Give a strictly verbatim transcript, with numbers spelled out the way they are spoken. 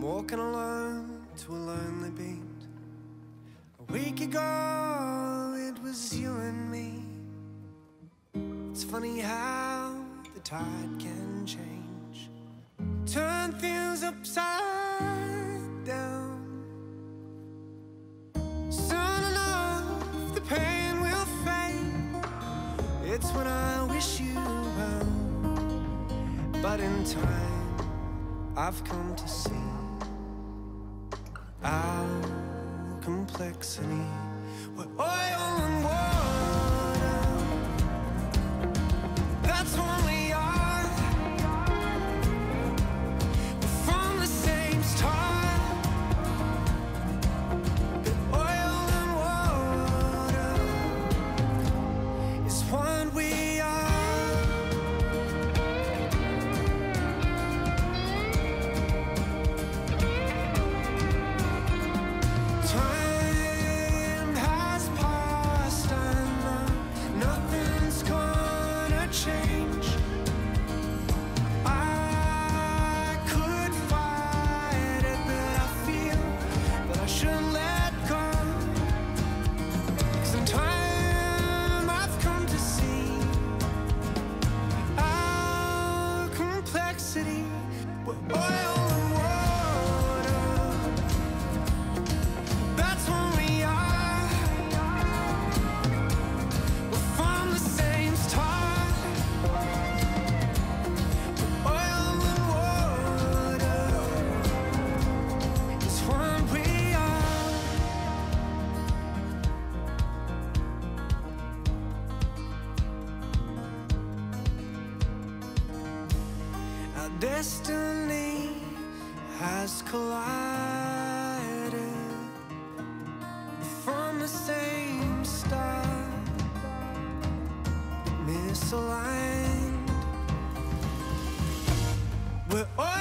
walking alone to a lonely beat. A week ago it was you and me. It's funny how the tide can change, turn things upside down. Soon enough the pain will fade. It's when I wish you well. But in time I've come to see our complexity. We're oil and water, that's what we are. We're from the same star. But oil and water is what we are. Destiny has collided from the same star, misaligned. We're all